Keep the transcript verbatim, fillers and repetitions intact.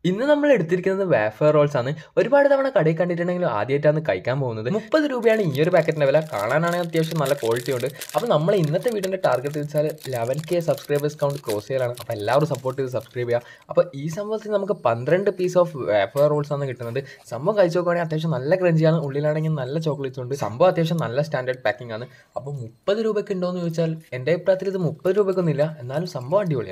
ഇന്ന് നമ്മൾ എടുത്തിരിക്കുന്നത് വേഫർ റോൾസ് ആണ്. ഒരുപാട് തവണ കടയിൽ കണ്ടിട്ടുണ്ടെങ്കിലും ആദ്യമായിട്ടാണ് കഴിക്കാൻ പോകുന്നത്. മുപ്പത് രൂപയാണ് ഈ ഒരു പാക്കറ്റിൻ്റെ വില. കാണാനാണെങ്കിൽ അത്യാവശ്യം നല്ല ക്വാളിറ്റി ഉണ്ട്. അപ്പോൾ നമ്മൾ ഇന്നത്തെ വീഡിയോൻ്റെ ടാർഗറ്റ് വെച്ചാൽ eleven K subscribers count cross ചെയ്യലാണ്. അപ്പോൾ എല്ലാവരും സപ്പോർട്ട് ചെയ്ത് സബ്സ്ക്രൈബ് ചെയ്യുക. അപ്പോൾ ഈ സംഭവത്തിൽ നമുക്ക് പന്ത്രണ്ട് പീസ് ഓഫ് വേഫർ റോൾസ് ആണ് കിട്ടുന്നത്. സംഭവം കഴിച്ചു നോക്കുകയാണെങ്കിൽ അത്യാവശ്യം നല്ല ക്രഞ്ചിയാണ്. ഉള്ളിലാണെങ്കിൽ നല്ല ചോക്ലേറ്റ്സ് ഉണ്ട്. സംഭവം അത്യാവശ്യം നല്ല സ്റ്റാൻഡേർഡ് പാക്കിംഗ് ആണ്. അപ്പോൾ മുപ്പത് രൂപയ്ക്ക് ഉണ്ടോ എന്ന് ചോദിച്ചാൽ എൻ്റെ അഭിപ്രായത്തിൽ ഇത് മുപ്പത് രൂപയ്ക്കൊന്നുമില്ല, എന്നാലും സംഭവം അടിപൊളിയാണ്.